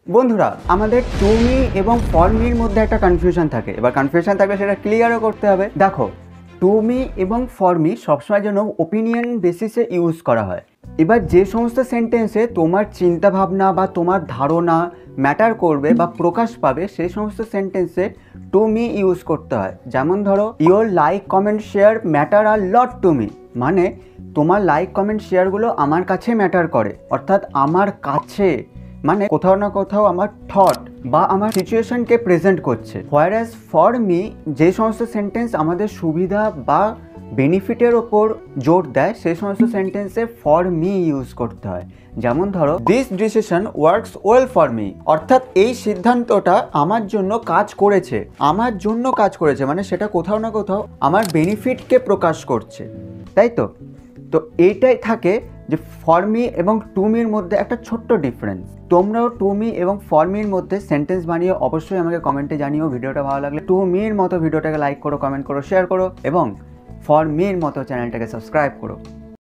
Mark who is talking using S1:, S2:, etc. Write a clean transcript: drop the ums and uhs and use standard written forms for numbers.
S1: বন্ধুরা, আমাদের to me এবং ফর মির মধ্যে একটা কনফিউশন থাকে। এবার কনফিউশন থাকলে সেটা ক্লিয়ারও করতে হবে। দেখো, টু মি এবং ফর মি সবসময় জন্য ওপিনিয়ন বেসিসে ইউজ করা হয়। এবার যে সমস্ত সেন্টেন্সে তোমার চিন্তাভাবনা বা তোমার ধারণা ম্যাটার করবে বা প্রকাশ পাবে, সেই সমস্ত সেন্টেন্সে টু মি ইউজ করতে হয়। যেমন ধরো, your like comment share matter আর লট টু মি, মানে তোমার লাইক কমেন্ট শেয়ারগুলো আমার কাছে ম্যাটার করে, অর্থাৎ আমার কাছে মানে কোথাও না কোথাও আমার থট বা আমার সিচুয়েশনকে প্রেজেন্ট করছে। হোয়ারএজ ফর মি যে সমস্ত সেন্টেন্স আমাদের সুবিধা বা বেনিফিটের ওপর জোর দেয়, সেই সমস্ত সেন্টেন্সে ফর মি ইউজ করতে হয়। যেমন ধরো, this decision works well for me, অর্থাৎ এই সিদ্ধান্তটা আমার জন্য কাজ করেছে। আমার জন্য কাজ করেছে মানে সেটা কোথাও না কোথাও আমার বেনিফিটকে প্রকাশ করছে, তাই তো? তো এইটাই থাকে যে ফর মি এবং টু মির মধ্যে একটা ছোট্ট ডিফারেন্স। তোমরাও টু মি এবং ফর মির মধ্যে সেন্টেন্স বানিয়ে অবশ্যই আমাকে কমেন্টে জানিও। ভিডিওটা ভালো লাগলে টু মির মতো ভিডিওটাকে লাইক করো, কমেন্ট করো, শেয়ার করো এবং ফর মির মতো চ্যানেলটাকে সাবস্ক্রাইব করো।